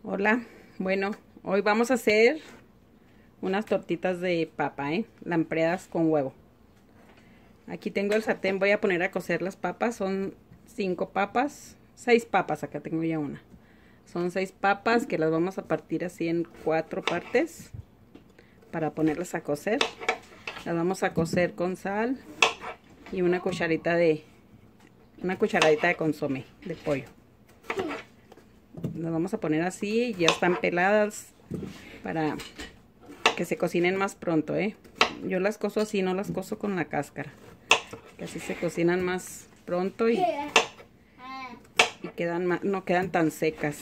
Hola, bueno, hoy vamos a hacer unas tortitas de papa, lampreadas con huevo. Aquí tengo el sartén, voy a poner a cocer las papas, son 5 papas, 6 papas, acá tengo ya una. Son 6 papas que las vamos a partir así en 4 partes para ponerlas a cocer. Las vamos a cocer con sal y una cucharadita de consomé de pollo. Las vamos a poner así, ya están peladas para que se cocinen más pronto, Yo las cozo así, no las cozo con la cáscara, que así se cocinan más pronto y quedan más, no quedan tan secas.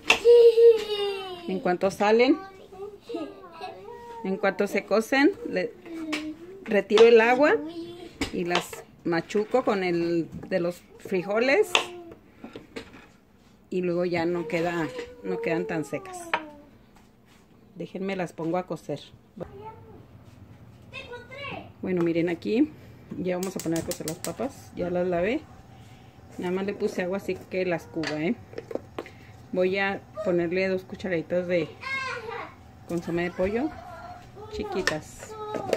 En cuanto salen, en cuanto se cocen, retiro el agua y las machuco con el de los frijoles. Y luego ya no quedan tan secas. Déjenme las pongo a cocer. Bueno, miren aquí. Ya vamos a poner a cocer las papas. Ya las lavé. Nada más le puse agua así que las cubra, Voy a ponerle 2 cucharaditas de consomé de pollo. Chiquitas.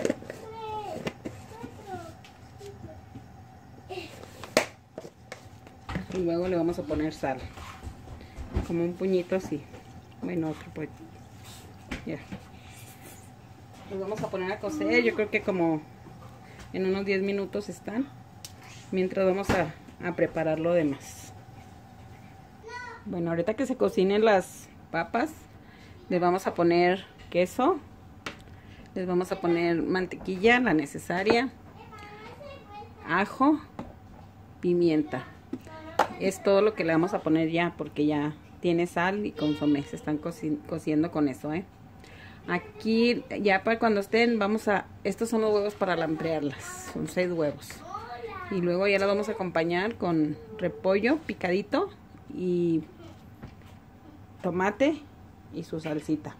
Y luego le vamos a poner sal. Como un puñito así. Bueno, otro pues. Ya. Los vamos a poner a cocer. Yo creo que como en unos 10 minutos están. Mientras vamos a preparar lo demás. Bueno, ahorita que se cocinen las papas, les vamos a poner queso. Les vamos a poner mantequilla, la necesaria. Ajo. Pimienta. Es todo lo que le vamos a poner ya, porque ya tiene sal y consomé. Se están cociendo con eso, Aquí, ya para cuando estén, estos son los huevos para lamprearlas. Son 6 huevos. Y luego ya las vamos a acompañar con repollo picadito y tomate y su salsita.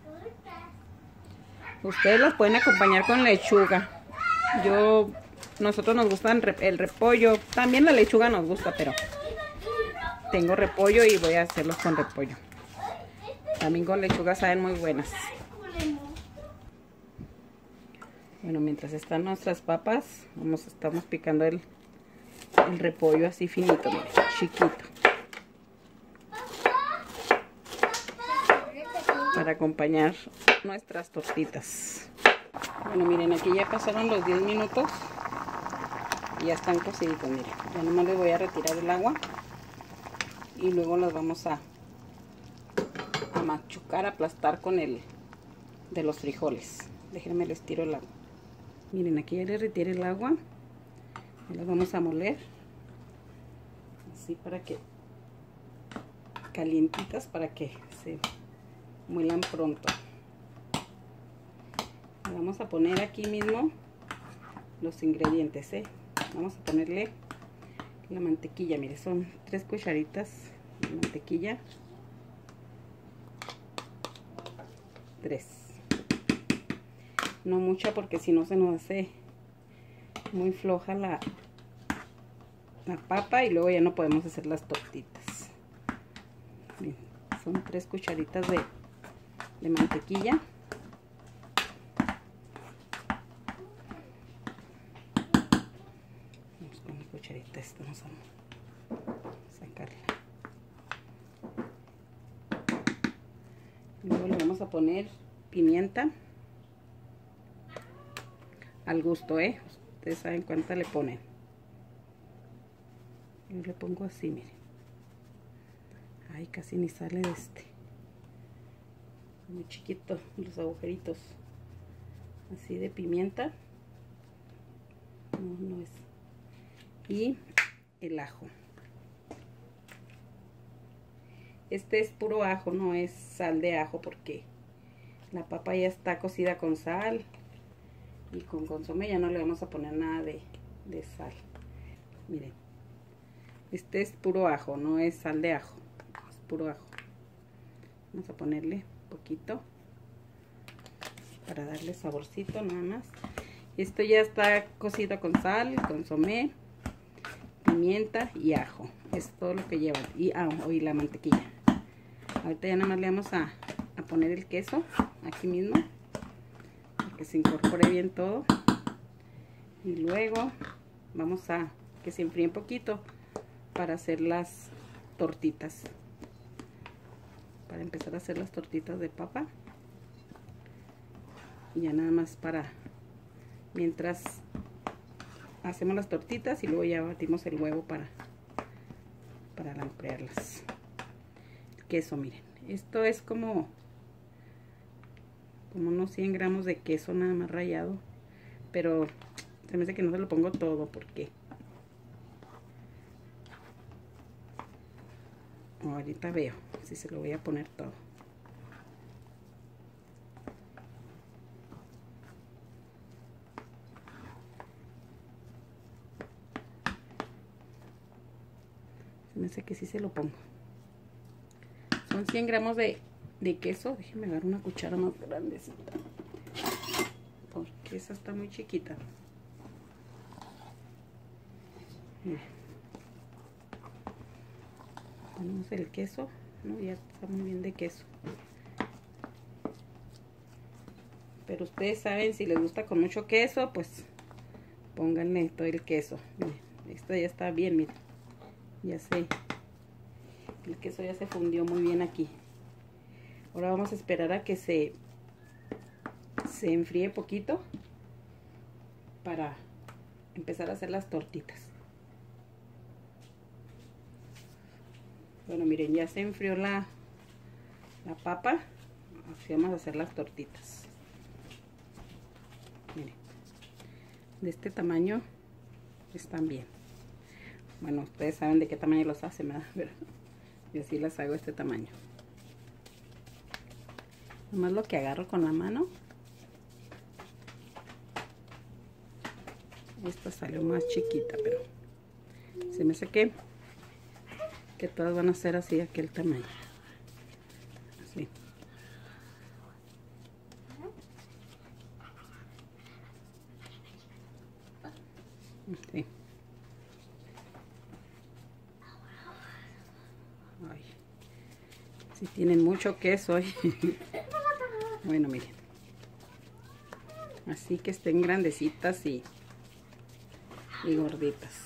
Ustedes las pueden acompañar con lechuga. Nosotros nos gusta el repollo. También la lechuga nos gusta, pero tengo repollo y voy a hacerlos con repollo. También con lechuga saben muy buenas. Bueno, mientras están nuestras papas, estamos picando el repollo así finito, miren, chiquito. Para acompañar nuestras tortitas. Bueno, miren, aquí ya pasaron los 10 minutos. Y ya están cociditos, miren. Ya nomás les voy a retirar el agua. Y luego las vamos a machucar, aplastar con el de los frijoles. Déjenme les tiro el agua. Miren, aquí ya les retiré el agua. Y las vamos a moler. Así para que calientitas, para que se muelan pronto. Vamos a poner aquí mismo los ingredientes, Vamos a ponerle la mantequilla, mire, son 3 cucharitas de mantequilla. 3. No mucha, porque si no se nos hace muy floja la papa y luego ya no podemos hacer las tortitas. Bien, son 3 cucharitas de mantequilla. Vamos con la cucharita esta, vamos a sacarla. Luego le vamos a poner pimienta al gusto, Ustedes saben cuánta le ponen. Yo le pongo así, miren. Ay, casi ni sale de muy chiquito los agujeritos. Así de pimienta. No es. Y el ajo. Este es puro ajo, no es sal de ajo, porque la papa ya está cocida con sal y con consomé. Ya no le vamos a poner nada de sal. Miren, este es puro ajo, no es sal de ajo, es puro ajo. Vamos a ponerle poquito para darle saborcito nada más. Esto ya está cocido con sal, consomé, pimienta y ajo. Es todo lo que lleva. Y la mantequilla. Ahorita ya nada más le vamos a poner el queso aquí mismo, para que se incorpore bien todo. Y luego vamos a que se enfríe un poquito para hacer las tortitas. Para empezar a hacer las tortitas de papa. Y ya nada más para mientras hacemos las tortitas y luego ya batimos el huevo para lamprearlas. El queso, miren, esto es como unos 100 gramos de queso nada más rallado, pero se me hace que no se lo pongo todo porque ahorita veo si se lo voy a poner todo. Se me hace que sí se lo pongo. Son 100 gramos de queso. Déjenme agarrar una cuchara más grandecita, porque esa está muy chiquita. Miren. Ponemos el queso, ¿no? Ya está muy bien de queso. Pero ustedes saben, si les gusta con mucho queso, pues pónganle todo el queso. Miren, esto ya está bien, miren. Ya sé. El queso ya se fundió muy bien aquí. Ahora vamos a esperar a que se enfríe poquito para empezar a hacer las tortitas. Bueno, miren, ya se enfrió la papa. Así vamos a hacer las tortitas. Miren, de este tamaño están bien. Bueno, ustedes saben de qué tamaño los hacen, ¿verdad? Pero yo sí las hago de este tamaño. Nomás lo que agarro con la mano. Esta salió más chiquita, pero se me hace que todas van a ser así de aquel tamaño. Así. Así. Ay, si tienen mucho queso. Bueno, miren. Así que estén grandecitas y gorditas.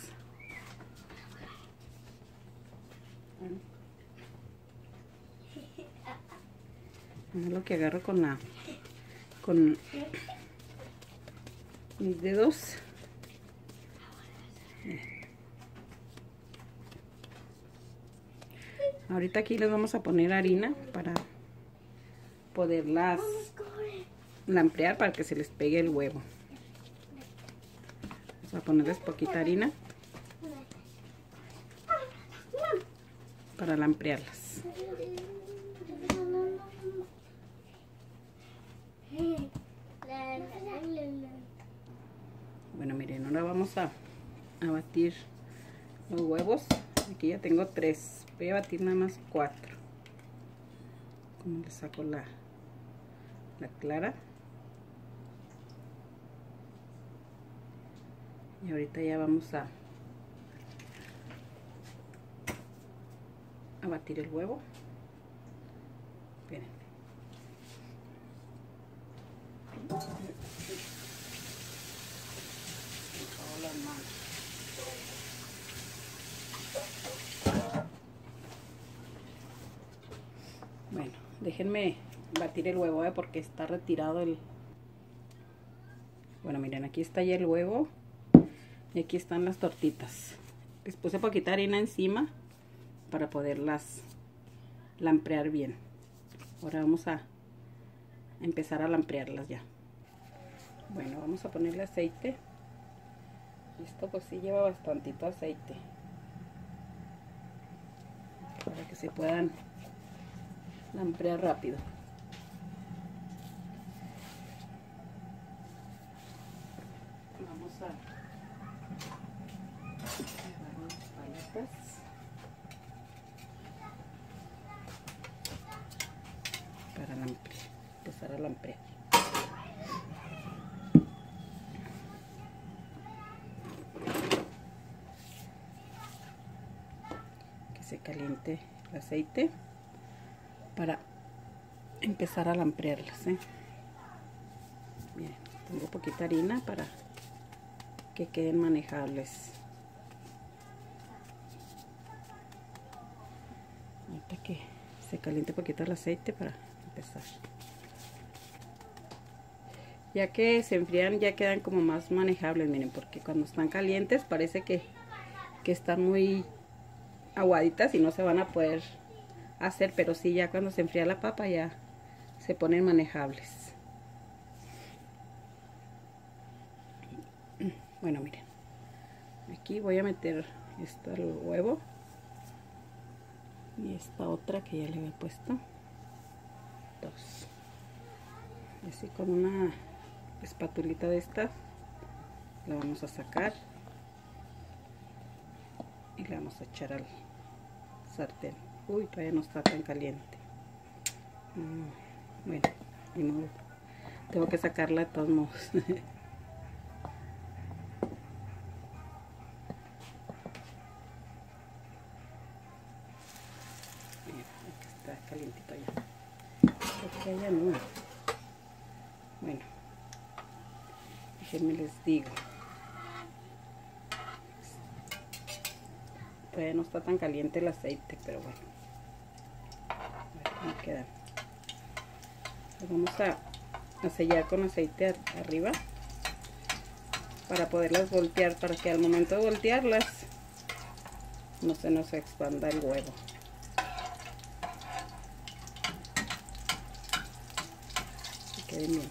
Es lo que agarro con mis dedos. Ahorita aquí les vamos a poner harina para poderlas lamprear, para que se les pegue el huevo. Vamos a ponerles poquita harina para lamprearlas. Bueno, miren, ahora vamos a batir los huevos. Aquí ya tengo 3. Voy a batir nada más 4. Como le saco la clara. Y ahorita ya vamos a batir el huevo. Miren. Bueno, déjenme batir el huevo, porque está retirado el... Bueno, miren, aquí está ya el huevo. Y aquí están las tortitas. Les puse poquita harina encima para poderlas lamprear bien. Ahora vamos a empezar a lamprearlas ya. Bueno, vamos a ponerle aceite. Esto pues sí lleva bastantito aceite, para que se puedan lamprear rápido. Vamos a agarrar las paletas para empezar a lamprear. Que se caliente el aceite para empezar a lamprearlas, ¿eh? Miren, tengo poquita harina para que queden manejables. Ahorita que se caliente poquito el aceite para empezar. Ya que se enfrían ya quedan como más manejables, miren, porque cuando están calientes parece que están muy aguaditas y no se van a poder hacer, pero sí, ya cuando se enfría la papa ya se ponen manejables. Bueno, miren, aquí voy a meter esto al huevo y esta otra que ya le había puesto, dos, así con una espatulita de estas la vamos a sacar y le vamos a echar al sartén. Uy, todavía no está tan caliente. Bueno, ni modo, tengo que sacarla de todos modos. Está calientito ya. Porque allá no. Bueno, déjenme les digo. Todavía no está tan caliente el aceite, pero bueno. A ver cómo quedan. Lo vamos a sellar con aceite arriba para poderlas voltear, para que al momento de voltearlas no se nos expanda el huevo. Que queden bien.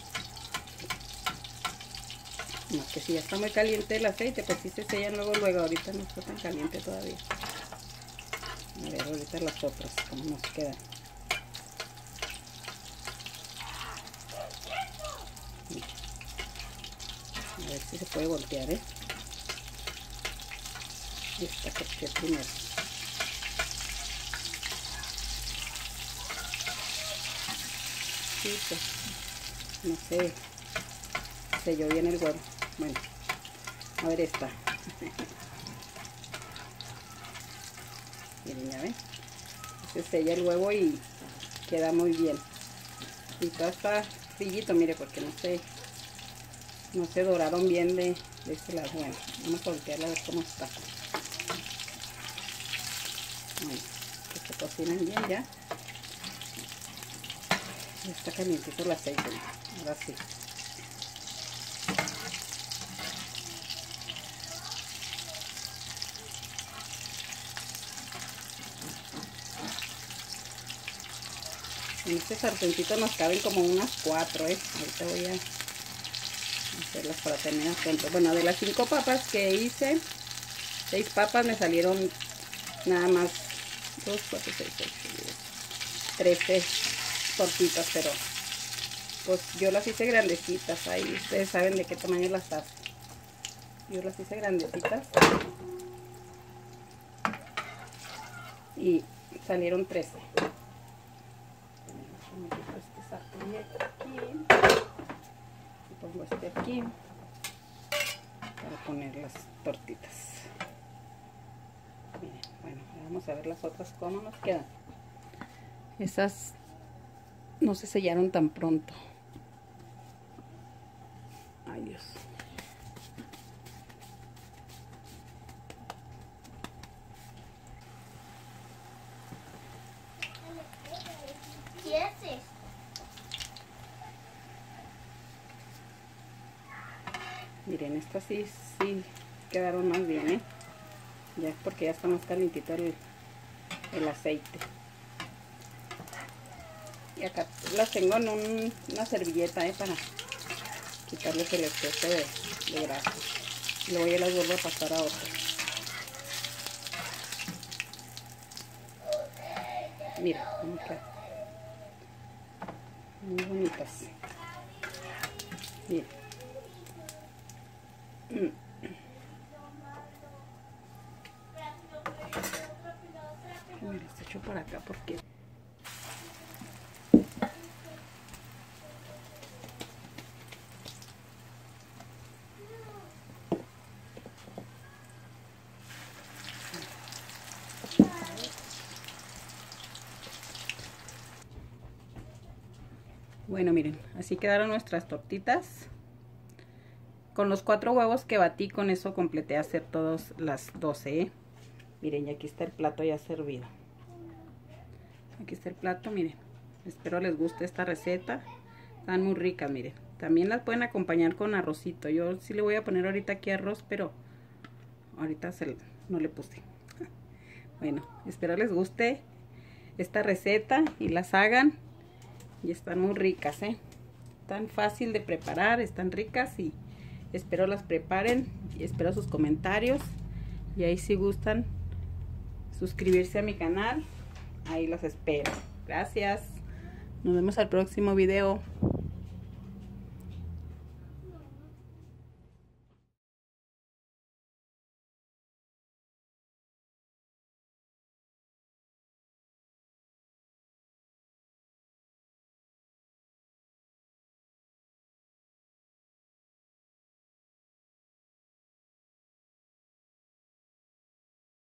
No, que si ya está muy caliente el aceite, pues sí se sellan luego. Ahorita no está tan caliente todavía. A ver, ahorita las otras, cómo nos quedan. A ver si se puede voltear, ¿eh? Esta que primero. Sí, pues, no sé, selló bien el huevo. Bueno, a ver esta. Miren, ya ven. Se sella el huevo y queda muy bien. Y todo está frillito, mire, porque no se doraron bien de este lado. Bueno, vamos a voltearla a ver cómo está. Bueno, que se cocinan bien ya. Ya está calientito el aceite. Ahora sí. En este sartencito nos caben como unas 4, ¿eh? Ahorita voy a hacerlas para tener atento. Bueno, de las 5 papas que hice, 6 papas me salieron nada más 2, 4, 6, 8, 10, 13 tortitas, pero pues yo las hice grandecitas. Ahí ustedes saben de qué tamaño las hacen. Yo las hice grandecitas y salieron 13. Me quito este sartén aquí y pongo este aquí para poner las tortitas. Miren, bueno, vamos a ver las otras cómo nos quedan. Esas no se sellaron tan pronto. Ay, Dios. ¿Qué haces? Miren, estas sí quedaron más bien, ¿eh? Ya es porque ya está más calientito el aceite. Y acá las tengo en una servilleta, para quitarles el exceso de grasa. Y luego ya las vuelvo a pasar a otras. Mira, cómo quedan. Muy bonitas. Bien. Me las echo por acá porque Bueno, miren, así quedaron nuestras tortitas. Con los 4 huevos que batí, con eso completé a hacer todas las 12, ¿eh? Miren, y aquí está el plato ya servido. Aquí está el plato, miren. Espero les guste esta receta. Están muy ricas, miren. También las pueden acompañar con arrocito. Yo sí le voy a poner ahorita aquí arroz, pero ahorita no le puse. Bueno, espero les guste esta receta y las hagan. Y están muy ricas, ¿eh? Tan fácil de preparar, están ricas y espero las preparen. Y espero sus comentarios. Y ahí si gustan suscribirse a mi canal, ahí los espero. Gracias. Nos vemos al próximo video.